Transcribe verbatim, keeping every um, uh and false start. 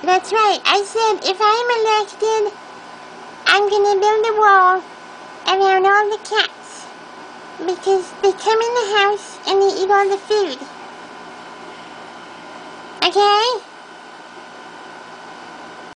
That's right. I said if I'm elected, I'm gonna build a wall around all the cats. Because they come in the house and they eat all the food. Okay?